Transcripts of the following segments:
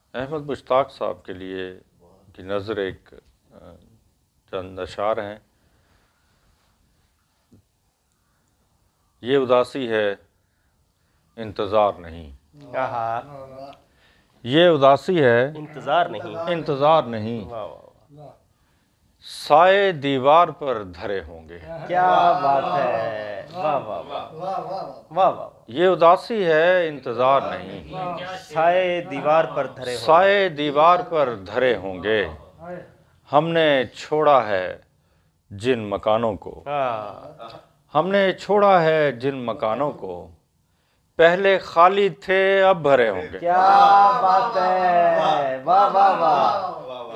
احمد مشتاق صاحب کے لیے کی نظر ایک چند اشعار ہیں. یہ اداسی ہے انتظار نہیں، کہا یہ اداسی ہے انتظار نہیں. انتظار نہیں، واہ واہ سائے دیوار پر دھرے ہوں گے. کیا بات ہے. واہ واہ واہ واہ واہ. یہ اداسی ہے انتظار نہیں، سائے دیوار پر دھرے ہو. سائے دیوار پر دھرے ہوں گے. ہم نے چھوڑا ہے جن مکانوں کو، ہم نے چھوڑا ہے جن مکانوں کو، پہلے خالی تھے اب بھرے ہوں گے. کیا بات ہے. واہ واہ واہ.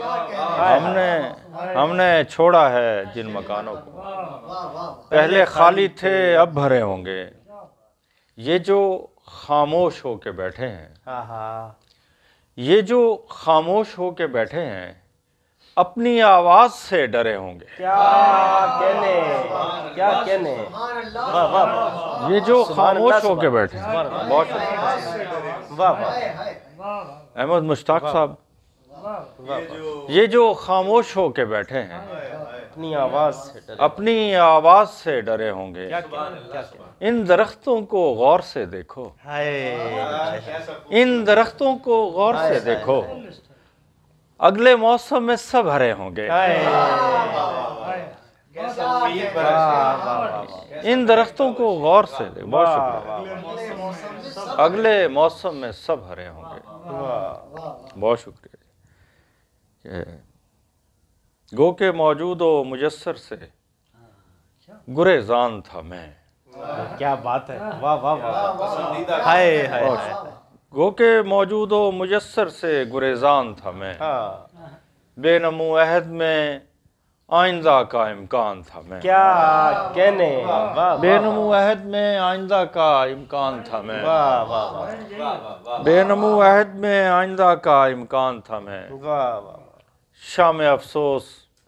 ہم نے چھوڑا ہے جن مکانوں کو، پہلے خالی تھے اب بھرے ہوں گے. یہ جو خاموش ہو کے بیٹھے ہیں، یہ جو خاموش ہو کے بیٹھے ہیں، اپنی آواز سے ڈرے ہوں گے. کیا کہنے. کیا کہنے. واہ واہ واہ. یہ جو خاموش ہو کے بیٹھے ہیں. بہت واہ واہ. احمد مشتاق صاحب، یہ جو خاموش ہو کے بیٹھے ہیں، اپنی آواز سے ڈرے. اپنی آواز سے ڈرے ہوں گے. کیا کہنے. ان درختوں کو غور سے دیکھو، ان درختوں کو غور سے دیکھو، اگلے موسم میں سب ہرے ہوں گے. ان درختوں کو غور سے دیکھو. بہت شکریہ. اگلے موسم میں سب ہرے ہوں گے. بہت شکریہ. گو کہ موجود و مجسر سے گریزاں تھا میں. کیا بات ہے. واہ واہ واہ. ہائے ہائے. گو کہ موجود و مجسر سے گریزاں تھا میں، بے نمو عہد میں آئندہ کا امکان تھا میں. کیا کہنے. بے نمو عہد میں آئندہ کا امکان تھا میں. واہ واہ واہ. بے نمو عہد میں آئندہ کا امکان تھا میں. واہ واہ. شام افسوس،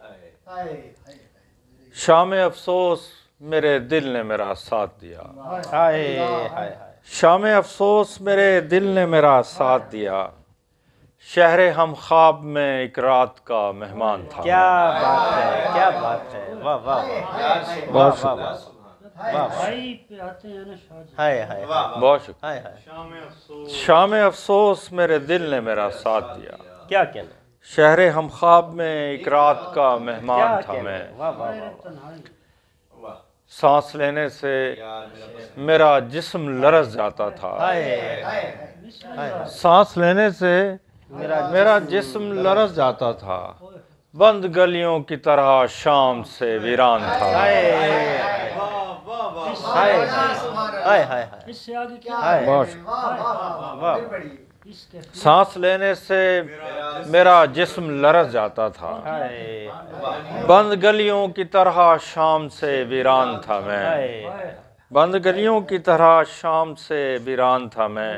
شام افسوس میرے دل نے میرا ساتھ دیا. ہائے ہائے. شام افسوس میرے دل نے میرا ساتھ دیا. شہر ہم خواب میں ایک رات کا مہمان تھا. کیا بات ہے. کیا بات ہے. واہ واہ واہ. واہ واہ. ہائے ہائے. بہت شکریہ. ہائے ہائے. شام افسوس میرے دل نے میرا ساتھ دیا. کیا کہنا. شہر ہم خواب میں ایک رات کا مہمان تھا میں. واہ واہ واہ. سانس لینے سے میرا جسم لرز جاتا تھا. سانس لینے سے میرا جسم لرز جاتا تھا. بند گلیوں کی طرح شام سے ویران تھا. سانس لینے سے میرا جسم لرز جاتا تھا. بند گلیوں کی طرح شام سے ویران تھا میں. بند گلیوں کی طرح شام سے ویران تھا میں.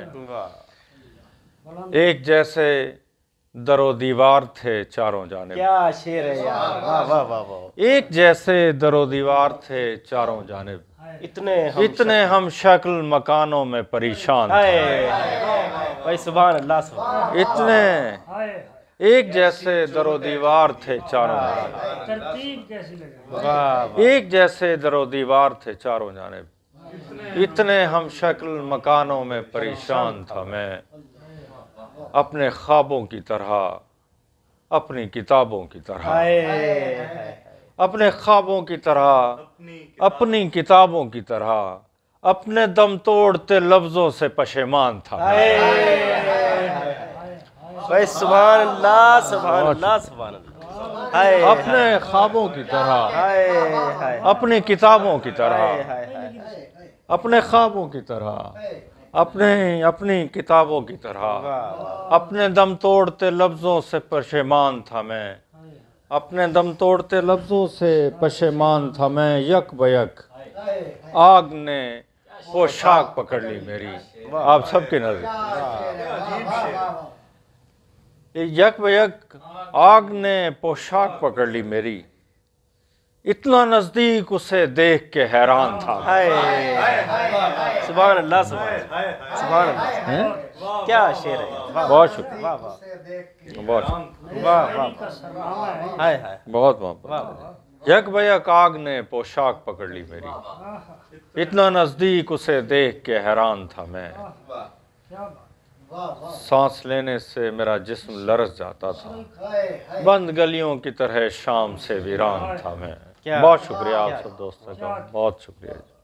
ایک جیسے در و دیوار تھے چاروں جانب. کیا شعر ہے یار. واہ واہ واہ. ایک جیسے در و دیوار تھے چاروں جانب. اتنے ہم شکل مکانوں میں پریشان تھے. بھائی سبحان اللہ. سبحان اتنے ایک جیسے در و دیوار تھے چاروں جانب. ایک جیسے در و دیوار تھے چاروں جانب. اتنے ہم شکل مکانوں میں پریشان تھا میں. اپنے خوابوں کی طرح، اپنی کتابوں کی طرح، اپنے خوابوں کی طرح، اپنی کتابوں کی طرح، اپنے دم توڑتے لفظوں سے پشیمان تھا. بھائی سبحان اللہ. سبحان اللہ. سبحان اللہ. اپنے خوابوں کی طرح، اپنی کتابوں کی طرح، اپنے خوابوں کی طرح، اپنی کتابوں کی طرح، اپنے دم توڑتے لفظوں سے پشیمان تھا میں. اپنے دم توڑتے لفظوں سے پشیمان تھا میں. یک بیک آگ نے پوشاک پکڑ لی میری. آپ سب کی نظر. یک بیک آگ نے پوشاک پکڑ لی میری. اتنا نزدیک اسے دیکھ کے حیران تھا ہائے سبحان اللہ سبحان اللہ کیا شعر ہے بہت شکریہ واہ واہ بہت شکریہ واہ واہ ہائے ہائے بہت محبت یک بیک آگ نے پوشاک پکڑ لی میری اتنا نزدیک اسے دیکھ کے حیران تھا میں سانس لینے سے میرا جسم لرز جاتا تھا بند گلیوں کی طرح شام سے ویران تھا میں بہت شکریہ آپ سب دوستوں کا بہت شکریہ